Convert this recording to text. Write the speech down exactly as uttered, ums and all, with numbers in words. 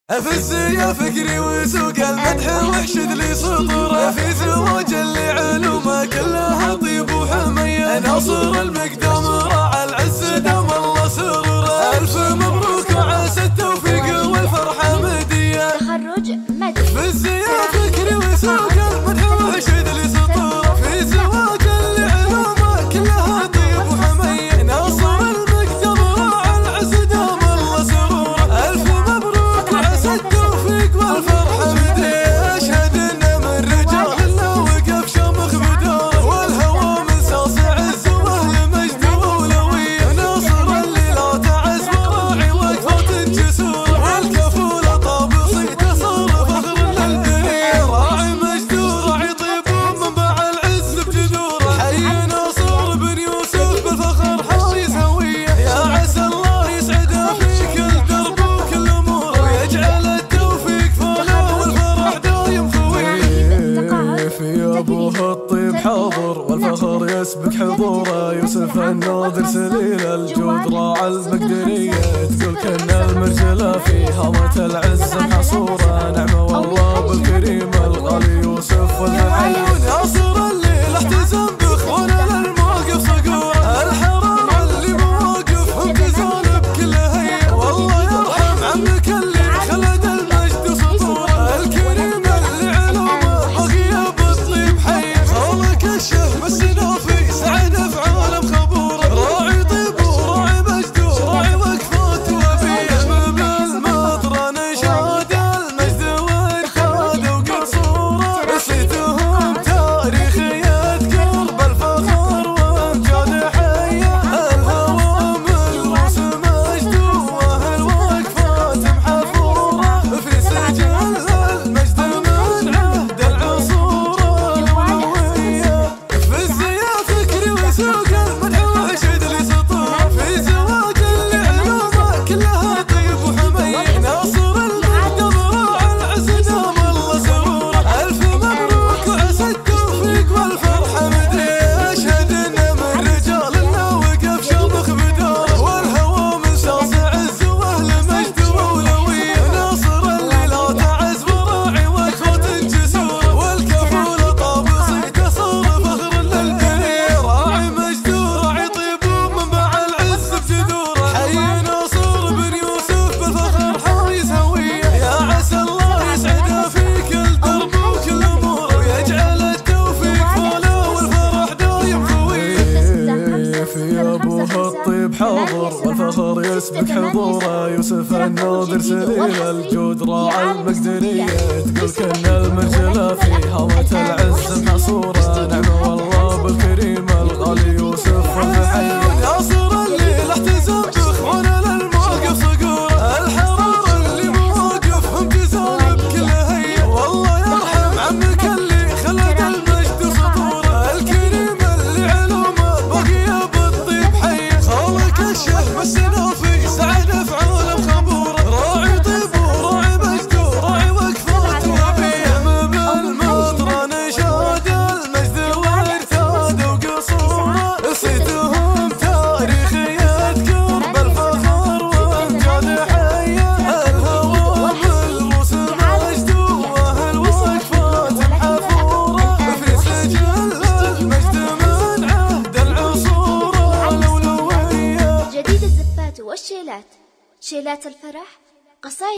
افز يا فكري وسوق المدح واحشد لي سطوره في زواج اللي علومه كلها طيب وحميه ناصر المقدام راعى العز دام الله سروره الف مبروك وعسى التوفيق والفرحه مديه تخرج مدح فز يا فكري وسوق المدح واحشد لي سطوره في زواج اللي علومه كلها طيب وحميه ناصر المقدام راعى العز دام الله سروره الف مبروك وعسى التوفيق والفرحه مديه اشهد انه من رجال انه وقف شمخ بداره والهوى من صاصع عز واهل مجد واولويه ناصر اللي لا تعز وراعي وقفه جسوره والكفوله طابصي تصر فخر للدنيا راعي مجد وراعي طيب ومنبع العز بجذوره حي ناصر بن يوسف بالفخر حايز هويه يا عسى الله يسعده في كل درب وكل اموره ويجعل التوفيق فوله والفرح دايم خويه في ابوها الطيب حاضر والفخر يسبق حضوره يوسف الناظر سليل الجود راعى المقدريه تقول كنا المرجله في هامة العز محصوره نعمه والله بالكريم الغالي يوسف والمحي ناصر اللي احتزم باخوانه للموقف صقوره الحرام اللي مواقفهم تزال بكل هيه والله يرحم عمك اللي خلد المجد سطوره الكريم اللي علومه بقي بالطيب حي خالك الشهم السنافي سعد افعال مخبوره راعي طيب وراعي مجد وراعي وقفات وبيه بالمطر نشاد المجد وارشاد وقصوره نسيتهم تاريخ يذكر بالفخر وامجاد حيه الهوى ملوس مجد واهل وقفات محفوره في سجل المجد من عهد العصور الأولوية فز يا فكري وسوق المدح واحشد لي سطوره في زواج اللي علومه كلها طيب وحميه ناصر المقدم راعى العز دام الله سروره الف مبروك وعسى التوفيق والفرحه مديه اشهد انه من رجال انه وقف شمخ بداره والهوى من صاصع عز واهل مجد واولويه ناصر اللي لا تعز وراعي وقفه جسوره والكفوله طابصي تصر فخر للدنيا راعي مجد وراعي طيب ومنبع العز بجذوره حي ناصر بن يوسف بالفخر حايز هويه يا عسى الله يسعده في كل درب وكل اموره ويجعل التوفيق فوله والفرح دايم خويه في ابوها الطيب حاضر والفخر يسبق حضوره يوسف الناظر سليل الجود راعى المقدريه تقول كنا المرجله في هامة العز محصوره نعمه والله بالكريم الغالي يوسف والمحي ناصر اللي احتزم باخوانه للموقف صقوره الحرام اللي مواقفهم تزال بكل هيه والله يرحم عمك اللي خلد المجد سطوره الكريم اللي علومه بقي بالطيب حي خالك الشهم السنافي سعد افعال مخبوره راعي طيب وراعي مجد وراعي وقفات وبيه بالمطر نشاد المجد وارتاد وقصوره نسيتهم تاريخ يذكر بالفخر وامجاد حيه الهوى ملوس مجد واهل وقفات محفوره في سجل المجد من عهد العصور الاولويه جديد الزفات والشيلات شيلات الفرح قصايد